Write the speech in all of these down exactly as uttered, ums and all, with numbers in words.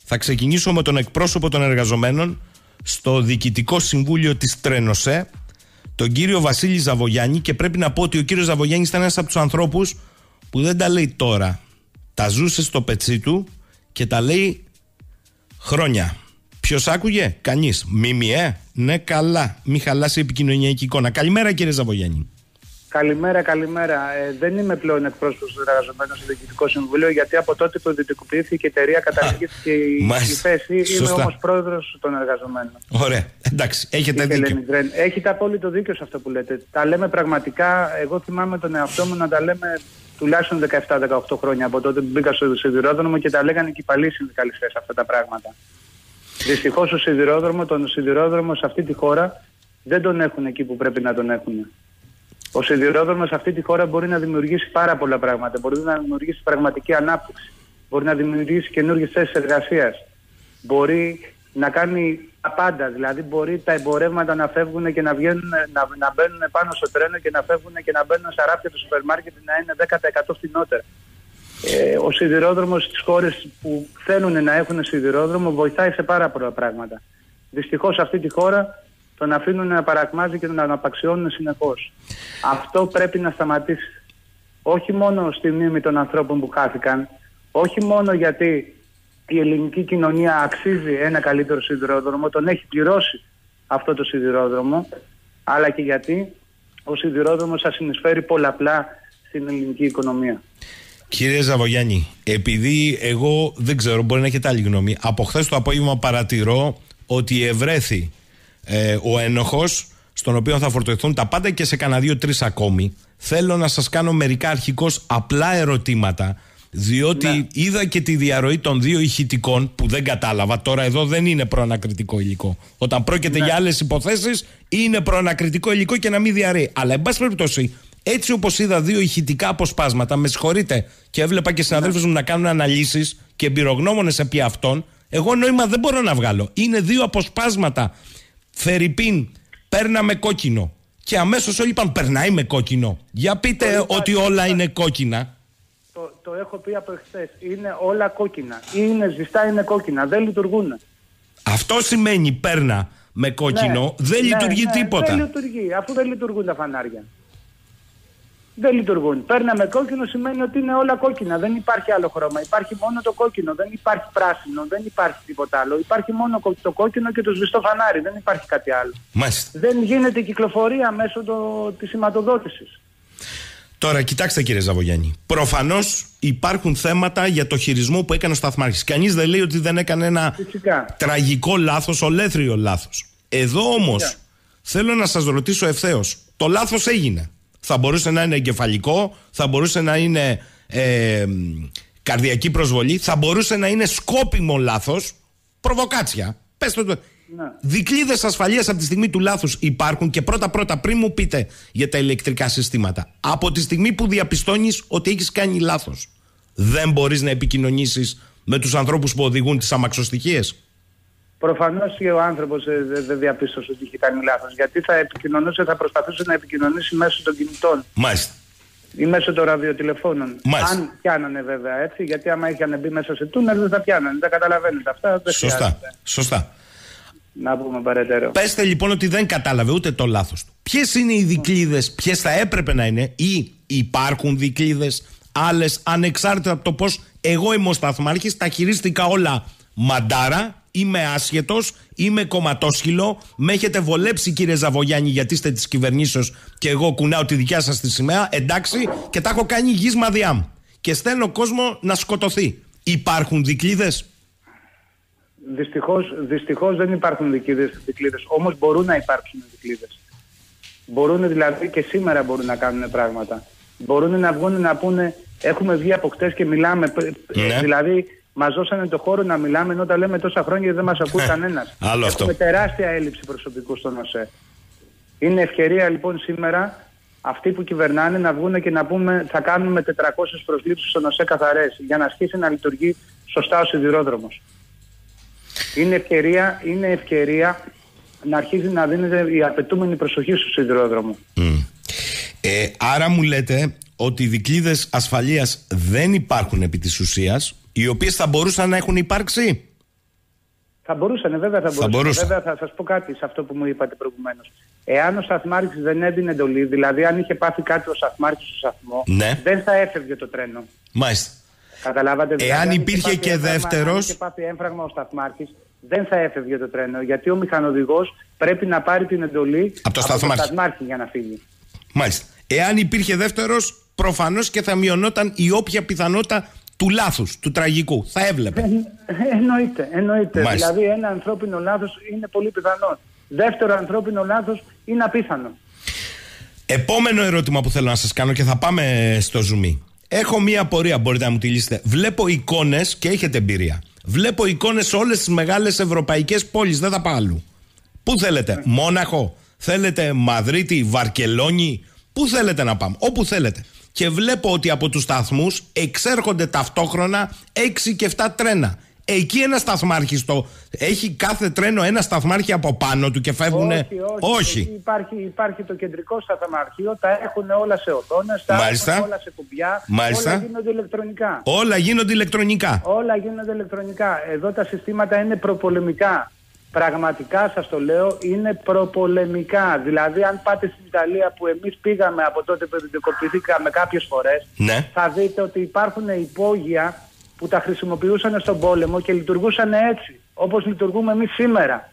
Θα ξεκινήσω με τον εκπρόσωπο των εργαζομένων στο Διοικητικό Συμβούλιο της Τρένοσέ, τον κύριο Βασίλη Ζαβογιάννη, και πρέπει να πω ότι ο κύριος Ζαβογιάννης ήταν ένας από τους ανθρώπους που δεν τα λέει τώρα. Τα ζούσε στο πετσί του και τα λέει χρόνια. Ποιος άκουγε? Κανείς. ΜΜΕ? Ναι, καλά. Μη χαλάσει η επικοινωνιακή εικόνα. Καλημέρα, κύριε Ζαβογιάννη. Καλημέρα, καλημέρα. Ε, δεν είμαι πλέον εκπρόσωπος του εργαζομένου στο Διοικητικό Συμβούλιο, γιατί από τότε που ιδιωτικοποιήθηκε η εταιρεία καταργήθηκε η, η θέση. Σωστά. Είμαι όμως πρόεδρος των εργαζομένων. Ωραία. Εντάξει, έχετε δίκιο. Έχετε απόλυτο δίκιο σε αυτό που λέτε. Τα λέμε πραγματικά. Εγώ θυμάμαι τον εαυτό μου να τα λέμε τουλάχιστον δεκαεπτά δεκαοκτώ χρόνια από τότε που μπήκα στο σιδηρόδρομο και τα λέγανε και οι παλιοί συνδικαλιστές αυτά τα πράγματα. Δυστυχώς ο σιδηρόδρομο, τον σιδηρόδρομο σε αυτή τη χώρα δεν τον έχουν εκεί που πρέπει να τον έχουν. Ο σιδηρόδρομος σε αυτή τη χώρα μπορεί να δημιουργήσει πάρα πολλά πράγματα. Μπορεί να δημιουργήσει πραγματική ανάπτυξη. Μπορεί να δημιουργήσει καινούργιες θέσεις εργασίας. Μπορεί να κάνει τα πάντα. Δηλαδή, μπορεί τα εμπορεύματα να φεύγουν και να, βγαίνουν, να, να μπαίνουν πάνω στο τρένο και να φεύγουν και να μπαίνουν στα ράφια του σούπερ μάρκετ να είναι δέκα τοις εκατό φθηνότερα. Ε, ο σιδηρόδρομος στις χώρες που θέλουν να έχουν σιδηρόδρομο βοηθάει σε πάρα πολλά πράγματα. Δυστυχώς σε αυτή τη χώρα τον αφήνουν να παρακμάζει και να αναπαξιώνουν συνεχώς. Αυτό πρέπει να σταματήσει. Όχι μόνο στη μνήμη των ανθρώπων που χάθηκαν, όχι μόνο γιατί η ελληνική κοινωνία αξίζει ένα καλύτερο σιδηρόδρομο, τον έχει πληρώσει αυτό το σιδηρόδρομο, αλλά και γιατί ο σιδηρόδρομος θα συνεισφέρει πολλαπλά στην ελληνική οικονομία. Κύριε Ζαβογιάννη, επειδή εγώ δεν ξέρω, μπορεί να έχετε άλλη γνώμη, από χθες το απόγευμα παρατηρώ ότι ευρέθη ε, ο ένοχος στον οποίο θα φορτωθούν τα πάντα και σε κανένα δύο-τρεις ακόμη. Θέλω να σας κάνω μερικά αρχικώς απλά ερωτήματα, διότι ναι. είδα και τη διαρροή των δύο ηχητικών που δεν κατάλαβα. Τώρα εδώ δεν είναι προανακριτικό υλικό. Όταν πρόκειται ναι. για άλλες υποθέσεις είναι προανακριτικό υλικό και να μην διαρρέει. Αλλά εν πάση περιπτώσει, έτσι όπως είδα δύο ηχητικά αποσπάσματα, με συγχωρείτε, και έβλεπα και συναδέλφους μου να κάνουν αναλύσεις και εμπειρογνώμονες επί αυτών, εγώ νόημα δεν μπορώ να βγάλω. Είναι δύο αποσπάσματα. Φερρυπίν, παίρναμε κόκκινο. Και αμέσως όλοι είπαν περνάει με κόκκινο. Για πείτε το ότι είπα, όλα είναι κόκκινα. Το, το έχω πει από εχθές. Είναι όλα κόκκινα. Είναι ζεστά, είναι κόκκινα. Δεν λειτουργούν. Αυτό σημαίνει παίρνα με κόκκινο. Ναι, δεν ναι, λειτουργεί ναι, τίποτα. Δεν λειτουργεί, αφού δεν λειτουργούν τα φανάρια. Δεν λειτουργούν. Παίρνα με κόκκινο σημαίνει ότι είναι όλα κόκκινα. Δεν υπάρχει άλλο χρώμα. Υπάρχει μόνο το κόκκινο. Δεν υπάρχει πράσινο. Δεν υπάρχει τίποτα άλλο. Υπάρχει μόνο το κόκκινο και το σβηστό φανάρι. Δεν υπάρχει κάτι άλλο. Μάλιστα. Δεν γίνεται κυκλοφορία μέσω το... της σηματοδότησης. Τώρα, κοιτάξτε κύριε Ζαβογιάννη. Προφανώς υπάρχουν θέματα για το χειρισμό που έκανε ο σταθμάρχης. Κανείς δεν λέει ότι δεν έκανε ένα Φυσικά. τραγικό λάθος, ολέθριο λάθος. Εδώ όμως Φυσικά. θέλω να σας ρωτήσω ευθέως. Το λάθος έγινε. Θα μπορούσε να είναι εγκεφαλικό, θα μπορούσε να είναι ε, καρδιακή προσβολή, θα μπορούσε να είναι σκόπιμο λάθος, προβοκάτσια. Πες το. Ναι. Δικλείδες ασφαλείας από τη στιγμή του λάθους υπάρχουν και πρώτα-πρώτα πριν μου πείτε για τα ηλεκτρικά συστήματα. Από τη στιγμή που διαπιστώνεις ότι έχεις κάνει λάθος, δεν μπορείς να επικοινωνήσεις με τους ανθρώπους που οδηγούν τις αμαξοστοιχίες. Προφανώς και ο άνθρωπος δεν δε διαπίστωσε ότι είχε κάνει λάθος. Γιατί θα επικοινωνούσε, θα προσπαθούσε να επικοινωνήσει μέσω των κινητών. Μάλιστα. Ή μέσω των ραδιοτηλεφώνων. Μάλιστα. Αν πιάνανε βέβαια έτσι, γιατί άμα είχαν μπει μέσα σε τούνελ δεν θα πιάνανε. Τα καταλαβαίνετε αυτά. Δεν Σωστά. Χρειάζεται. Σωστά. Να πούμε παρετέρω. Πέστε λοιπόν ότι δεν κατάλαβε ούτε το λάθος του. Ποιες είναι οι δικλείδες, ποιες θα έπρεπε να είναι, ή υπάρχουν δικλείδες άλλες, ανεξάρτητα από το πώς εγώ είμαι ο σταθμάρχης, τα χειρίστηκα όλα μαντάρα. Είμαι άσχετος, είμαι κομματόσχυλο. Με έχετε βολέψει κύριε Ζαβογιάννη γιατί είστε της κυβερνήσεως και εγώ κουνάω τη δικιά σας τη σημαία. Εντάξει, και τα έχω κάνει γης μαδιά μου. Και στέλνω κόσμο να σκοτωθεί. Υπάρχουν δικλείδες? Δυστυχώς, δυστυχώς δεν υπάρχουν δικλείδες, δικλείδες. Όμως μπορούν να υπάρξουν δικλείδες. Μπορούν δηλαδή και σήμερα μπορούν να κάνουν πράγματα. Μπορούν να βγουν να πούνε έχουμε βγει από χτες και μιλάμε. Ναι. Δηλαδή μας δώσανε το χώρο να μιλάμε, ενώ τα λέμε τόσα χρόνια δεν μας ακούει κανένας. Άλλο αυτό. Έχουμε τεράστια έλλειψη προσωπικού στον ΟΣΕ. Είναι ευκαιρία λοιπόν σήμερα αυτοί που κυβερνάνε να βγουν και να πούμε θα κάνουμε τετρακόσιες προσλήψεις στον ΟΣΕ καθαρές για να αρχίσει να λειτουργεί σωστά ο σιδηρόδρομος. Είναι ευκαιρία, είναι ευκαιρία να αρχίζει να δίνεται η απαιτούμενη προσοχή στο σιδηρόδρομο. Mm. Ε, άρα μου λέτε ότι οι δικλείδες ασφαλείας δεν υπάρχουν επί της ουσίας, οι οποίες θα μπορούσαν να έχουν υπάρξει. Θα μπορούσαν, βέβαια θα μπορούσαν. Θα μπορούσαν. Βέβαια θα σας πω κάτι σε αυτό που μου είπατε προηγουμένως. Εάν ο σταθμάρχης δεν έδινε εντολή, δηλαδή αν είχε πάθει κάτι ο σταθμάρχης στο σταθμό, ναι. δεν θα έφευγε το τρένο. Μάλιστα. Καταλάβατε. Εάν δηλαδή, υπήρχε και δεύτερος. Αν είχε πάθει έμφραγμα ο σταθμάρχης, δεν θα έφευγε το τρένο. Γιατί ο μηχανοδηγός πρέπει να πάρει την εντολή από το σταθμάρχη, σταθμάρχη για να φύγει. Μάλιστα. Εάν υπήρχε δεύτερος, προφανώς και θα μειωνόταν η όποια πιθανότητα του λάθους, του τραγικού. Θα έβλεπε. Ε, εννοείται, εννοείται. Δηλαδή ένα ανθρώπινο λάθος είναι πολύ πιθανό. Δεύτερο ανθρώπινο λάθος είναι απίθανο. Επόμενο ερώτημα που θέλω να σας κάνω και θα πάμε στο ζουμί. Έχω μία απορία, μπορείτε να μου τη λύσετε. Βλέπω εικόνες και έχετε εμπειρία. Βλέπω εικόνες σε όλες τις μεγάλες ευρωπαϊκές πόλεις, δεν θα πάω αλλού. Πού θέλετε, mm. Μόναχο, θέλετε Μαδρίτη, Βαρκελόνη, πού θέλετε να πάμε, όπου θέλετε. Και βλέπω ότι από τους σταθμούς εξέρχονται ταυτόχρονα έξι και επτά τρένα. Εκεί ένα σταθμάρχη το. Έχει κάθε τρένο ένα σταθμάρχη από πάνω του και φεύγουν. Όχι, όχι. όχι. Υπάρχει, υπάρχει το κεντρικό σταθμάρχιο, τα έχουν όλα σε οθόνες, τα Μάλιστα. έχουν όλα σε κουμπιά. Μάλιστα. Όλα γίνονται ηλεκτρονικά. Όλα γίνονται ηλεκτρονικά. Όλα γίνονται ηλεκτρονικά. Εδώ τα συστήματα είναι προπολεμικά. Πραγματικά σας το λέω, είναι προπολεμικά. Δηλαδή, αν πάτε στην Ιταλία που εμείς πήγαμε από τότε που ειδικοποιηθήκαμε κάποιες φορές, ναι. θα δείτε ότι υπάρχουν υπόγεια που τα χρησιμοποιούσαν στον πόλεμο και λειτουργούσαν έτσι, όπως λειτουργούμε εμείς σήμερα.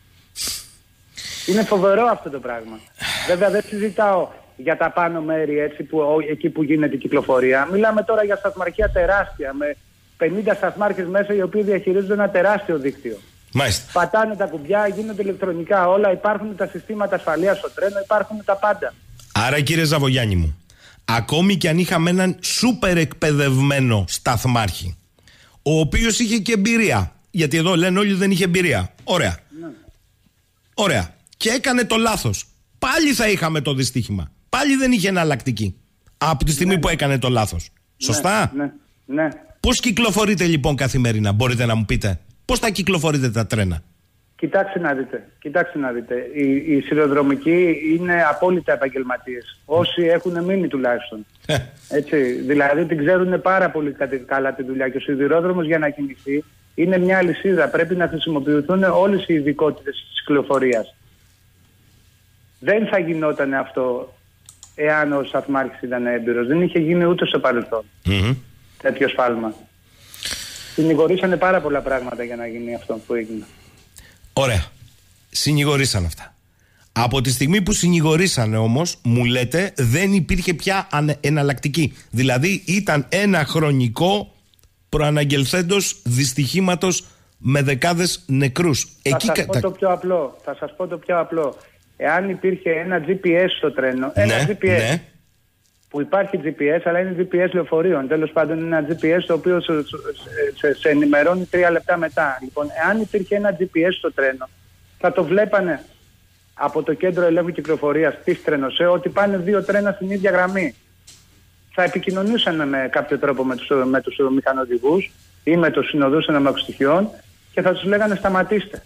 Είναι φοβερό αυτό το πράγμα. Βέβαια δεν συζητάω για τα πάνω μέρη, έτσι, που, εκεί που γίνεται η κυκλοφορία. Μιλάμε τώρα για σταθμαρχία τεράστια, με πενήντα σταθμάρχες μέσα, οι οποίοι διαχειρίζονται ένα τεράστιο δίκτυο. Μάλιστα. Πατάνε τα κουμπιά, γίνονται ηλεκτρονικά όλα, υπάρχουν τα συστήματα ασφαλείας στο τρένο, υπάρχουν τα πάντα. Άρα, κύριε Ζαβογιάννη μου, ακόμη και αν είχαμε έναν σούπερ εκπαιδευμένο σταθμάρχη, ο οποίος είχε και εμπειρία, γιατί εδώ λένε όλοι δεν είχε εμπειρία. Ωραία. Ναι. Ωραία. Και έκανε το λάθος. Πάλι θα είχαμε το δυστύχημα. Πάλι δεν είχε εναλλακτική. Από τη στιγμή ναι. που έκανε το λάθος. Ναι. Σωστά. Ναι. Ναι. Πώς κυκλοφορείτε λοιπόν καθημερινά, μπορείτε να μου πείτε? Πώς θα κυκλοφορείτε τα τρένα? Κοιτάξτε να δείτε, κοιτάξτε να δείτε. Οι, οι σιδηροδρομικοί είναι απόλυτα επαγγελματίες. Όσοι έχουν μείνει τουλάχιστον. Έτσι, δηλαδή την ξέρουν πάρα πολύ καλά τη δουλειά. Και ο σιδηρόδρομος για να κινηθεί είναι μια αλυσίδα. Πρέπει να χρησιμοποιηθούν όλες οι ειδικότητες της κυκλοφορίας. Δεν θα γινόταν αυτό εάν ο σταθμάρχης ήταν έμπειρος. Δεν είχε γίνει ούτε στο παρελθόν mm-hmm. τέτοιο σφάλμα. Συνηγορήσανε πάρα πολλά πράγματα για να γίνει αυτό που έγινε. Ωραία. Συνηγορήσαν αυτά. Από τη στιγμή που συνηγορήσανε όμως, μου λέτε, δεν υπήρχε πια εναλλακτική. Δηλαδή ήταν ένα χρονικό προαναγγελθέντος δυστυχήματος με δεκάδες νεκρούς. Θα Εκεί σας πω το πιο απλό. Θα σας πω το πιο απλό. Εάν υπήρχε ένα τζι πι ες στο τρένο, ένα ναι, τζι πι ες, ναι. που υπάρχει τζι πι ες, αλλά είναι τζι πι ες λεωφορείων. Τέλος πάντων είναι ένα τζι πι ες το οποίο σε, σε, σε ενημερώνει τρία λεπτά μετά. Λοιπόν, εάν υπήρχε ένα τζι πι ες στο τρένο, θα το βλέπανε από το κέντρο ελέγχου κυκλοφορίας της Τρενοσέ ότι πάνε δύο τρένα στην ίδια γραμμή. Θα επικοινωνούσαν με κάποιο τρόπο με τους, με τους μηχανοδηγούς ή με τους συνοδούς εναμαξιστοιχειών και θα τους λέγανε σταματήστε.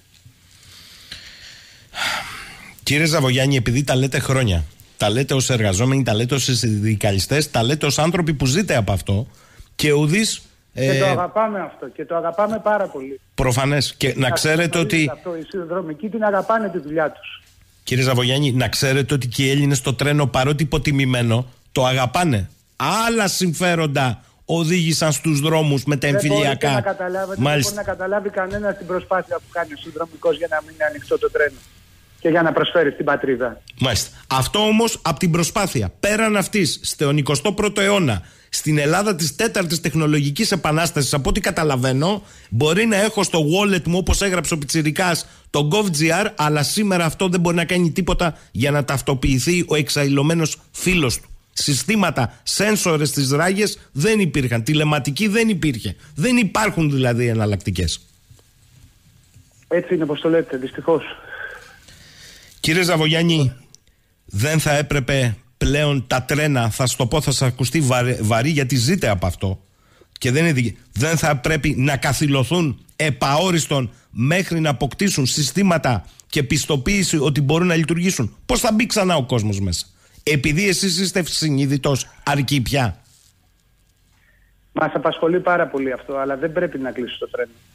Κύριε Ζαβογιάννη, επειδή τα λέτε χρόνια, τα λέτε ως εργαζόμενοι, τα λέτε ως συνδικαλιστές, τα λέτε ως άνθρωποι που ζείτε από αυτό και ουδείς... Και ε, το αγαπάμε αυτό και το αγαπάμε πάρα πολύ. Προφανές. Και να ξέρετε ότι... Αυτό, οι σιδηροδρομικοί την αγαπάνε τη δουλειά τους. Κύριε Ζαβογιάννη, να ξέρετε ότι και οι Έλληνες στο τρένο, παρότι υποτιμημένο, το αγαπάνε. Άλλα συμφέροντα οδήγησαν στους δρόμους με τα εμφυλιακά. Δεν μπορεί να καταλάβει κανένα την προσπάθεια που κάνει ο συνδρομικός για να μην είναι ανοιχτό το τρένο και για να προσφέρει στην πατρίδα. Μάλιστα. Αυτό όμως από την προσπάθεια. Πέραν αυτής, στον εικοστό πρώτο αιώνα, στην Ελλάδα της τέταρτης τεχνολογικής επανάστασης, από ό,τι καταλαβαίνω, μπορεί να έχω στο wallet μου, όπως έγραψε ο Πιτσιρικάς, το GovGR, αλλά σήμερα αυτό δεν μπορεί να κάνει τίποτα για να ταυτοποιηθεί ο εξαϊλωμένος φίλος του. Συστήματα, σένσορες στις ράγες δεν υπήρχαν. Τηλεματική δεν υπήρχε. Δεν υπάρχουν δηλαδή εναλλακτικές. Έτσι είναι όπως το λέτε, δυστυχώς. Κύριε Ζαβογιάννη, δεν θα έπρεπε πλέον τα τρένα, θα σου το πω, θα σας ακουστεί βαρύ, βαρύ γιατί ζείτε από αυτό και δεν είναι δική. Δεν θα πρέπει να καθυλωθούν επαόριστον μέχρι να αποκτήσουν συστήματα και πιστοποίηση ότι μπορούν να λειτουργήσουν? Πώς θα μπει ξανά ο κόσμος μέσα? Επειδή εσείς είστε συνείδητος, αρκεί πια? Μας απασχολεί πάρα πολύ αυτό, αλλά δεν πρέπει να κλείσει το τρένο.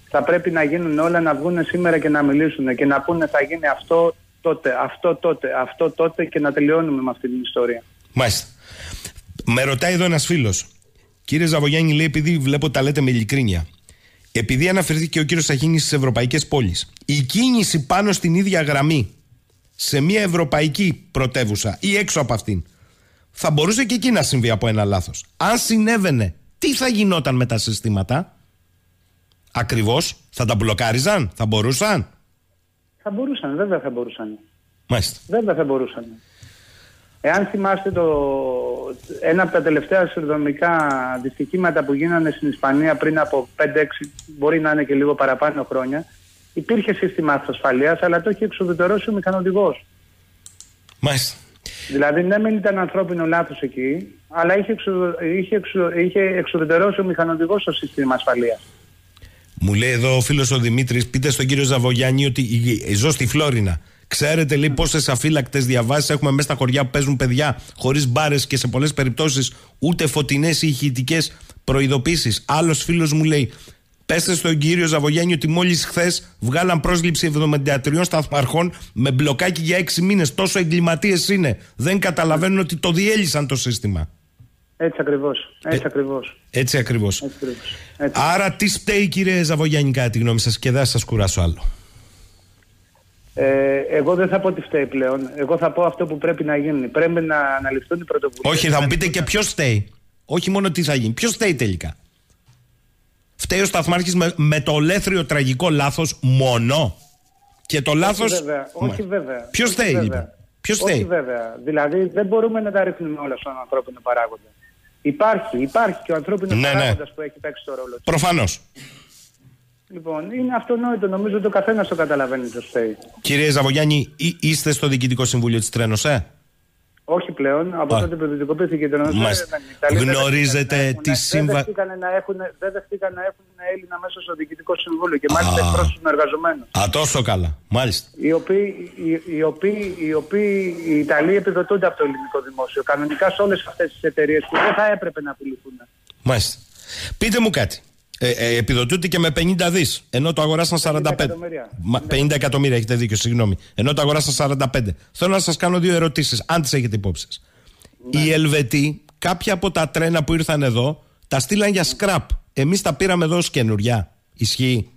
Θα πρέπει να γίνουν όλα, να βγουν σήμερα και να μιλήσουν και να πούνε θα γίνει αυτό τότε, αυτό τότε, αυτό τότε και να τελειώνουμε με αυτή την ιστορία. Μάλιστα. Με ρωτάει εδώ ένας φίλος. Κύριε Ζαβογιάννη, λέει, επειδή βλέπω τα λέτε με ειλικρίνεια, επειδή αναφερθήκε ο κύριος Σαχίνης στις ευρωπαϊκές πόλεις, η κίνηση πάνω στην ίδια γραμμή σε μια ευρωπαϊκή πρωτεύουσα ή έξω από αυτήν, θα μπορούσε και εκεί να συμβεί από ένα λάθος. Αν συνέβαινε, τι θα γινόταν με τα συστήματα? Ακριβώς, θα τα μπλοκάριζαν, θα μπορούσαν. Θα μπορούσαν, βέβαια θα μπορούσαν. Μάλιστα. Βέβαια θα μπορούσαν. Εάν θυμάστε το, ένα από τα τελευταία συνδρομικά δυστυχήματα που γίνανε στην Ισπανία πριν από πέντε έξι, μπορεί να είναι και λίγο παραπάνω χρόνια, υπήρχε σύστημα ασφαλείας, αλλά το είχε εξουδετερώσει ο μηχανοδηγός. Μάλιστα. Δηλαδή, ναι, μεν ήταν ανθρώπινο λάθος εκεί, αλλά είχε, εξου, είχε, εξου, είχε εξουδετερώσει ο μηχανοδηγός το σύστημα ασφαλείας. Μου λέει εδώ ο φίλος ο Δημήτρης, πείτε στον κύριο Ζαβογιάννη ότι ζω στη Φλόρινα. Ξέρετε, λέει, πόσες αφύλακτες διαβάσεις έχουμε μέσα στα χωριά που παίζουν παιδιά χωρίς μπάρες και σε πολλές περιπτώσεις ούτε φωτεινές ή ηχητικές προειδοποίησεις. Άλλος φίλος μου λέει, πέστε στον κύριο Ζαβογιάννη ότι μόλις χθες βγάλαν πρόσληψη εβδομήντα τριών σταθμαρχών με μπλοκάκι για έξι μήνες. Τόσο εγκληματίες είναι. Δεν καταλαβαίνουν ότι το διέλυσαν το σύστημα. Έτσι ακριβώς. Έτσι ε, ακριβώς. Έτσι ακριβώς. Έτσι ακριβώς. Έτσι. Άρα, τι φταίει, κύριε Ζαβογιάννη, κατά τη γνώμη σας, και δεν θα σας κουράσω άλλο? Ε, εγώ δεν θα πω τι φταίει πλέον. Εγώ θα πω αυτό που πρέπει να γίνει. Πρέπει να αναλυφθούν οι πρωτοβουλίες. Όχι, θα μου πείτε και ποιος φταίει. Όχι μόνο τι θα γίνει. Ποιος φταίει τελικά? Φταίει ο σταθμάρχης με, με το ολέθριο τραγικό λάθος μόνο? Και το λάθος. Όχι βέβαια. Όχι βέβαια. Ποιος φταίει, λοιπόν? Ποιος Όχι φταίει? βέβαια. Δηλαδή δεν μπορούμε να τα ρίχνουμε όλα στον ανθρώπινο παράγοντα. Υπάρχει, υπάρχει και ο ανθρώπινος ναι, παράγοντας ναι. που έχει παίξει το ρόλο του. Προφανώς. Λοιπόν, είναι αυτονόητο. Νομίζω ότι ο καθένας το καταλαβαίνει το φταίει. Κύριε Ζαβογιάννη, εί, είστε στο Διοικητικό Συμβούλιο της Τρένος, Όχι πλέον, από Α. τότε που ιδιωτικοποιήθηκε η Τρένος. Γνωρίζετε τη σύμβαση. Δεν δεχτήκαν να έχουν Έλληνα μέσα στο Διοικητικό Συμβούλιο και μάλιστα εκπρόσωπους των εργαζομένων. Α, τόσο καλά. Μάλιστα. Οι οποίοι, οι, οι, οποίοι, οι οποίοι οι Ιταλοί επιδοτούνται από το ελληνικό δημόσιο. Κανονικά σε όλες αυτές τις εταιρείες που δεν θα έπρεπε να απειληθούν. Μάλιστα. Πείτε μου κάτι. Ε, ε, επιδοτούνται και με πενήντα δις, ενώ το αγοράσαν σαράντα πέντε. Μα, πενήντα εκατομμύρια, έχετε δίκιο, συγγνώμη. Ενώ το αγοράσαν σαράντα πέντε. Θέλω να σας κάνω δύο ερωτήσεις, αν τις έχετε υπόψη σας. Ναι. Οι Ελβετοί, κάποια από τα τρένα που ήρθαν εδώ, τα στείλαν για σκραπ. Εμείς τα πήραμε εδώ ως καινούρια. Ισχύει?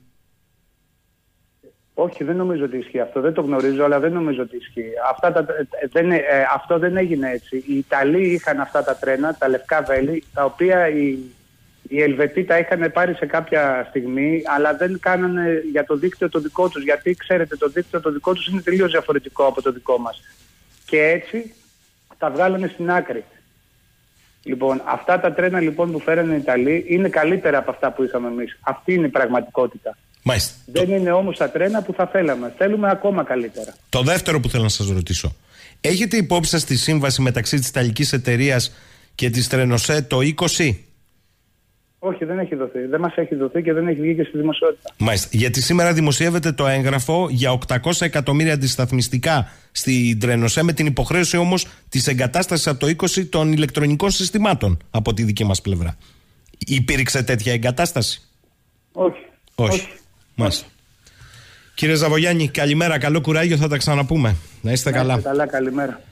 Όχι, δεν νομίζω ότι ισχύει αυτό. Δεν το γνωρίζω, αλλά δεν νομίζω ότι ισχύει. Αυτά τα, δεν, ε, αυτό δεν έγινε έτσι. Οι Ιταλοί είχαν αυτά τα τρένα, τα λευκά βέλη, τα οποία οι Οι Ελβετοί τα είχαν πάρει σε κάποια στιγμή, αλλά δεν κάνανε για το δίκτυο το δικό τους. Γιατί ξέρετε, το δίκτυο το δικό τους είναι τελείως διαφορετικό από το δικό μας. Και έτσι τα βγάλανε στην άκρη. Λοιπόν, αυτά τα τρένα λοιπόν που φέρανε οι Ιταλοί είναι καλύτερα από αυτά που είχαμε εμείς. Αυτή είναι η πραγματικότητα. Μάλιστα. Δεν το... είναι όμως τα τρένα που θα θέλαμε. Θέλουμε ακόμα καλύτερα. Το δεύτερο που θέλω να σας ρωτήσω. Έχετε υπόψη σας τη σύμβαση μεταξύ της Ιταλικής εταιρείας και της Τρενοσέ το είκοσι? Όχι, δεν έχει δοθεί. Δεν μας έχει δοθεί και δεν έχει βγει και στη δημοσιότητα. Μάλιστα. Γιατί σήμερα δημοσιεύεται το έγγραφο για οκτακόσια εκατομμύρια αντισταθμιστικά στην Τρένοσέ, με την υποχρέωση όμως της εγκατάστασης από το είκοσι των ηλεκτρονικών συστημάτων από τη δική μας πλευρά. Υπήρξε τέτοια εγκατάσταση? Όχι. Όχι. Όχι. Μάλιστα. Κύριε Ζαβογιάννη, καλημέρα. Καλό κουράγιο, θα τα ξαναπούμε. Να είστε Να καλά. είστε καλά, καλημέρα.